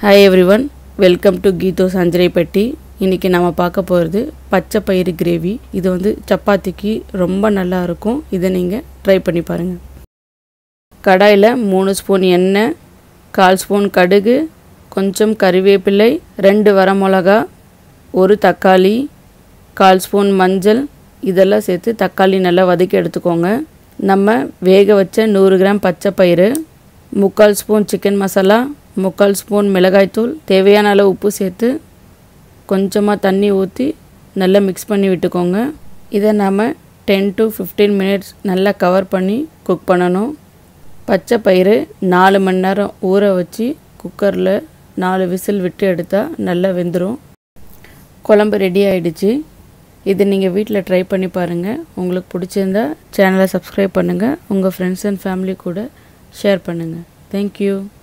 Hi everyone, welcome to Geetho Sanjaraipatti. இன்னைக்கு நாம பார்க்க போறது பச்சை பயிறு கிரேவி. இது வந்து சப்பாத்திக்கு ரொம்ப நல்லா இருக்கும். இத நீங்க ட்ரை பண்ணி பாருங்க. கடாயில 3 ஸ்பூன் எண்ணெய், 1/4 ஸ்பூன் கடுகு, கொஞ்சம் கறிவேப்பிலை, 2 வரமிளகாய், 1 தக்காளி, 1/4 ஸ்பூன் மஞ்சள் இதெல்லாம் சேர்த்து தக்காளி நல்லா வதக்கி எடுத்துக்கோங்க. நம்ம வேக வச்ச 100 கிராம் பச்சை பயிறு, 1/4 ஸ்பூன் சிக்கன் மசாலா, 1/4 ஸ்பூன் மிளகாய் தூள், தேவையான அளவு உப்பு சேர்த்து கொஞ்சமாக தண்ணி ஊற்றி நல்லா மிக்ஸ் பண்ணி விட்டுக்கோங்க. இதை நம்ம 10 to 15 மினிட்ஸ் நல்லா கவர் பண்ணி குக் பண்ணணும். பச்சை பயிறு 4 மணி நேரம் ஊற வச்சு குக்கரில் 4 விசில் விட்டு எடுத்தால் நல்லா வெந்துடும். குழம்பு ரெடி ஆகிடுச்சு. இது நீங்கள் வீட்டில் ட்ரை பண்ணி பாருங்கள். உங்களுக்கு பிடிச்சிருந்தா சேனலை சப்ஸ்கிரைப் பண்ணுங்கள். உங்கள் ஃப்ரெண்ட்ஸ் அண்ட் ஃபேமிலி கூட ஷேர் பண்ணுங்கள். தேங்க்யூ.